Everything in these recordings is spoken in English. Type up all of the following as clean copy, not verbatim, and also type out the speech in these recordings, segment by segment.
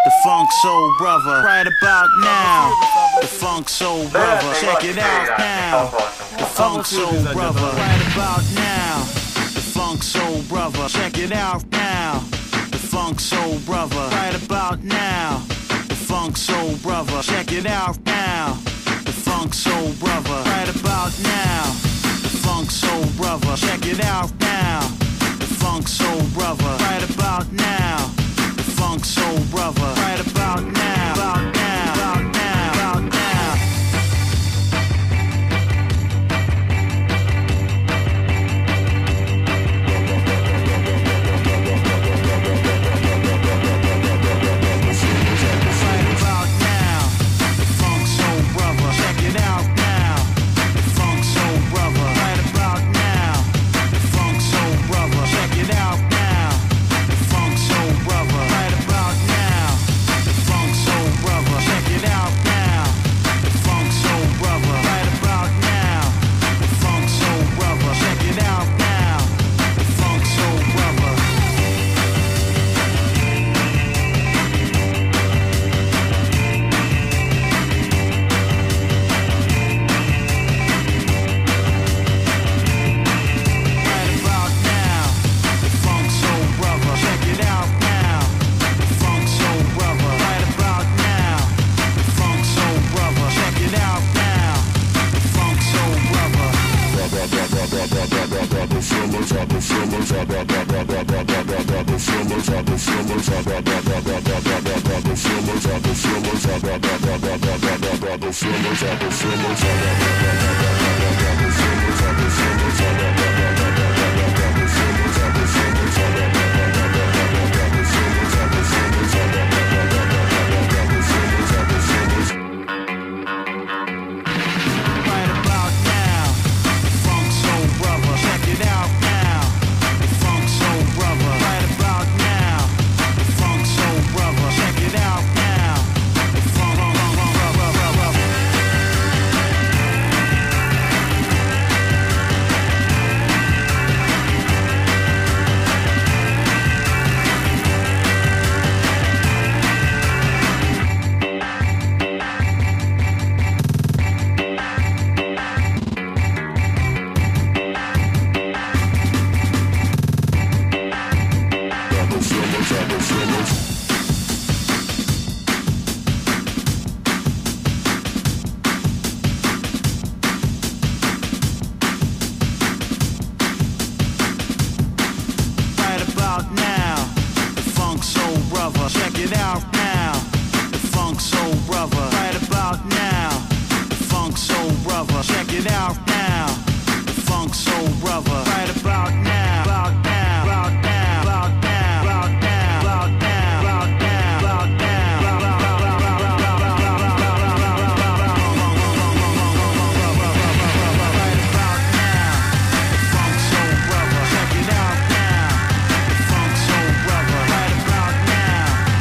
The Funk Soul Brother, right about now. The Funk Soul Brother, check it out now. The Funk Soul Brother, right about now. The Funk Soul Brother, check it out now. The Funk Soul Brother, right about now. The Funk Soul Brother, check it out now. The Funk Soul Brother, right about now. The Funk Soul Brother, check it out now. The Funk Soul Brother, right about now. The Funk Soul Brother, right about now. About now, about now, about now.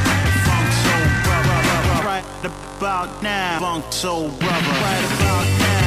About now, Funk Soul Brother, right about now.